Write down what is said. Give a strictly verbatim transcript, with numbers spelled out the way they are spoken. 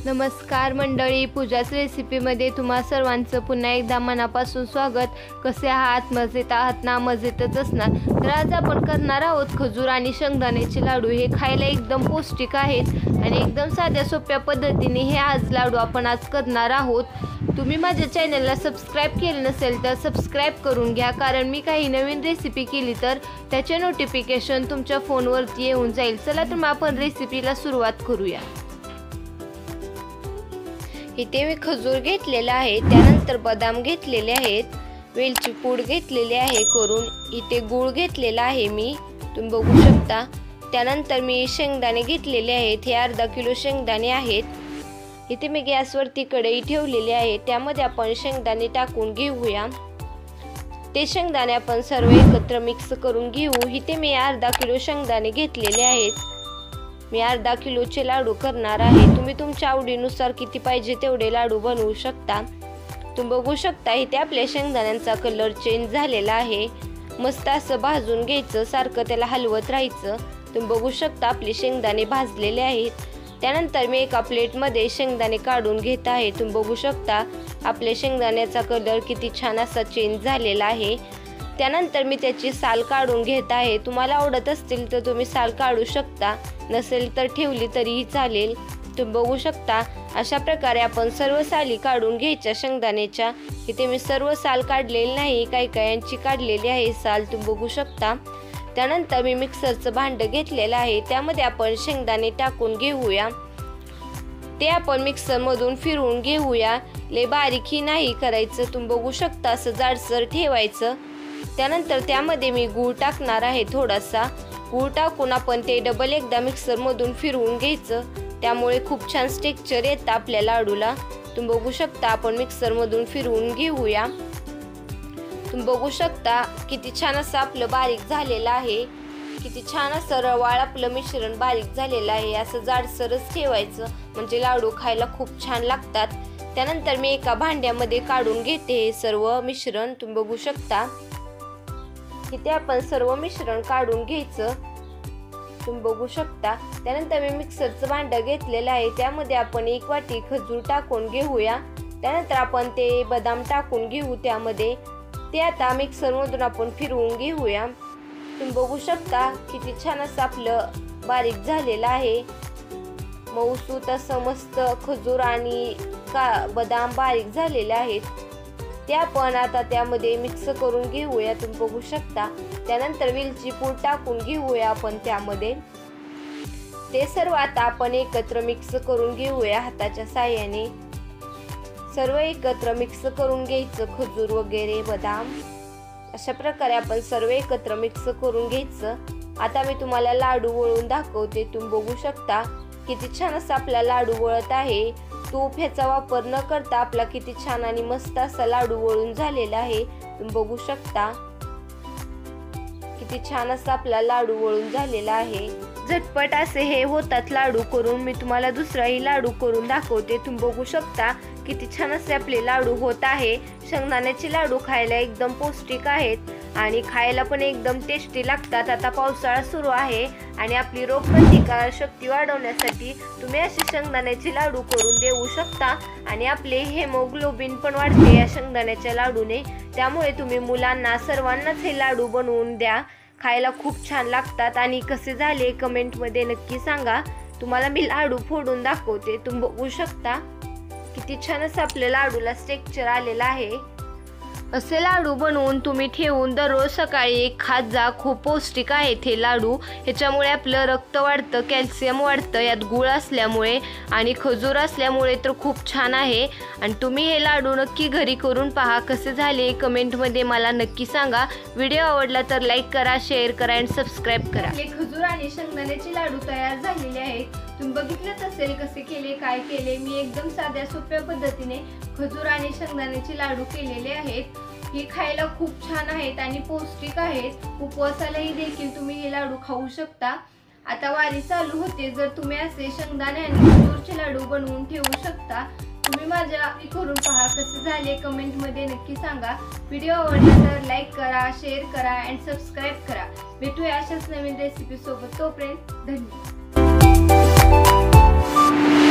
नमस्कार मंडळी, पूजाच रेसिपीमध्ये तुम्हा सर्वांचं पुन्हा एकदा मनापासून स्वागत। कसे आहात? मजेत आहात ना? मजेतच असणार। तर आज आपण करणार आहोत खजूर आणि शेंगदाण्याचे लाडू। हे खायला एकदम पौष्टिक आहेत आणि एकदम साध्या सोप्या पद्धतीने हे आज लाडू आपण आज करणार आहोत। तुम्ही माझ्या चॅनलला सबस्क्राइब केले नसेल तर सबस्क्राइब करून घ्या, कारण मी काही नवीन रेसिपी केली तर त्याचे नोटिफिकेशन तुमच्या फोनवरती येऊन जाईल। चला तर मग आपण रेसिपीला सुरुवात करूया। इथे मी खजूर घेतलेला आहे, त्यानंतर बदाम घेतलेले आहेत, वेलची पूड घेतलेली आहे करून, इथे गूळ घेतलेला आहे मी, तुम्ही बघू शकता। त्यानंतर मी शेंगदाणे घेतलेले आहेत, हे अर्धा किलो शेंगदाणे आहेत। इथे मी गॅसवरती कढई ठेवलेली आहे, त्यामध्ये आपण शेंगदाणे टाकून घेऊया। ते शेंगदाणे आपण सर्व एकत्र मिक्स करून घेऊ। इथे मी अर्धा किलो शेंगदाणे घेतलेले आहेत। मी अर्धा किलोचे लाडू करणार आहे। तुम्ही तुमच्या आवडीनुसार किती पाहिजे तेवढे लाडू बनवू शकता। तुम्ही बघू शकता इथे आपल्या शेंगदाण्यांचा कलर चेंज झालेला आहे। मस्त असं भाजून घ्यायचं, सारखं त्याला हलवत राहायचं। तुम्ही बघू शकता आपले शेंगदाणे भाजलेले आहेत। त्यानंतर मी एका प्लेटमध्ये शेंगदाणे काढून घेत आहे। तुम्ही बघू शकता आपल्या शेंगदाण्याचा कलर किती छान असा चेंज झालेला आहे। त्यानंतर मी त्याची साल काढून घेत आहे। तुम्हाला आवडत असतील तर तुम्ही साल काढू शकता, नसेल तर ठेवली तरीही चालेल। तुम्ही बघू शकता अशा प्रकारे आपण सर्व साली काढून घ्यायच्या शेंगदाण्याच्या। इथे मी सर्व साल काढलेली नाही, काही कायांची काढलेली आहे साल, तुम्ही बघू शकता। त्यानंतर मी मिक्सरचं भांडं घेतलेलं आहे, त्यामध्ये आपण शेंगदाणे टाकून घेऊया। ते आपण मिक्सरमधून फिरवून घेऊया, लय बारीकही नाही करायचं। तुम्ही बघू शकता असं जाडसर ठेवायचं। त्यानंतर त्यामध्ये मी गूळ टाकणार आहे, थोडासा गूळ टाकून आपण ते डबल एकदा मिक्सर मधून फिरवून घ्यायचं, त्यामुळे खूप छान टेक्स्चर येतं आपल्या लाडूला। तुम्ही बघू शकता आपण मिक्सर मधून फिरवून घेऊया। तुम्ही बघू शकता किती छान असं आपलं बारीक झालेलं आहे, किती छान असं रवाळ आपलं मिश्रण बारीक झालेलं आहे। असं जाडसरच ठेवायचं, म्हणजे लाडू खायला खूप छान लागतात। त्यानंतर मी एका भांड्यामध्ये काढून घेते हे सर्व मिश्रण। तुम्ही बघू शकता इथे आपण सर्व मिश्रण काढून घ्यायचं, तुम्ही बघू शकता। त्यानंतर मी मिक्सरचं भांडं घेतलेलं आहे, त्यामध्ये आपण एक वाटी खजूर टाकून घेऊया। त्यानंतर आपण ते बदाम टाकून घेऊ त्यामध्ये। ते आता मिक्सर मधून आपण फिरवून घेऊया। तुम्ही बघू शकता किती छान असं आपलं बारीक झालेलं आहे, मऊसूत असं मस्त खजूर आणि का बदाम बारीक झालेले आहेत। ते आपण आता त्यामध्ये मिक्स करून घेऊया, तुम्ही बघू शकता। त्यानंतर वेलची पूड टाकून घेऊया आपण त्यामध्ये। ते सर्व आता आपण एकत्र मिक्स करून घेऊया हाताच्या साहाय्याने। सर्व एकत्र मिक्स करून घ्यायचं, खजूर वगैरे बदाम अशा प्रकारे आपण सर्व एकत्र मिक्स करून घ्यायचं। आता मी तुम्हाला लाडू वळून दाखवते, तुम्ही बघू शकता किती छान असा आपला लाडू वळत आहे। तूप ह्याचा वापर न करता आपला किती छान आणि मस्त असा लाडू वळून झालेला आहे। तुम्ही बघू शकता किती छान असा आपला लाडू वळून झालेला आहे। झटपट असे हे होतात लाडू करून। मी तुम्हाला दुसराही लाडू करून दाखवते, तुम्ही बघू शकता किती छान असे आपले लाडू होत आहे। शेंगदाण्याचे लाडू खायला एकदम पौष्टिक आहेत आणि खायला पण एकदम टेस्टी लागतात। आता पावसाळा सुरू आहे आणि आपली रोगप्रतिकारक शक्ती वाढवण्यासाठी तुम्ही असे शेंगदाण्याचे लाडू करून देऊ शकता आणि आपले हेमोग्लोबिन पण वाढते या शेंगदाण्याच्या लाडूने। त्यामुळे तुम्ही मुलांना सर्वांनाच हे लाडू बनवून द्या, खायला खूप छान लागतात। आणि कसे झाले कमेंटमध्ये नक्की सांगा। तुम्हाला मी लाडू फोडून दाखवते, तुम्ही बघू शकता किती छान असं आपल्या लाडूला टेक्स्चर आलेलं आहे। असे लाडू बनवून तुम्ही ठेवून दररोज सकाळी एक खात जा, खूप पौष्टिक आहेत हे लाडू। ह्याच्यामुळे आपलं रक्त वाढतं, कॅल्शियम वाढतं यात गूळ असल्यामुळे, आणि खजूर असल्यामुळे तर खूप छान आहे। आणि तुम्ही हे लाडू नक्की घरी करून पहा, कसे झाले कमेंटमध्ये मला नक्की सांगा। व्हिडिओ आवडला तर लाईक करा, शेअर करा आणि सबस्क्राईब करा। हे खजूर आणि शेंगदाण्याचे लाडू तयार झालेले आहेत। तुम्ही बघितलंच असेल कसे केले, काय केले। मी एकदम साध्या सोप्या पद्धतीने खजूर आणि शेंगदाण्याचे लाडू केलेले आहेत। हे खायला खूप छान आहेत आणि पौष्टिक आहेत। उपवासालाही देखील तुम्ही हे लाडू खाऊ शकता। आता वारी चालू होते, जर तुम्ही असे शेंगदाणे आणि खजूरचे लाडू बनवून ठेवू शकता। तुम्ही माझ्या करून पहा, कसे झाले कमेंटमध्ये नक्की सांगा। व्हिडिओ आवडला तर लाईक करा, शेअर करा आणि सबस्क्राईब करा। भेटूया अशाच नवीन रेसिपी सोबत, तोपर्यंत धन्यवाद।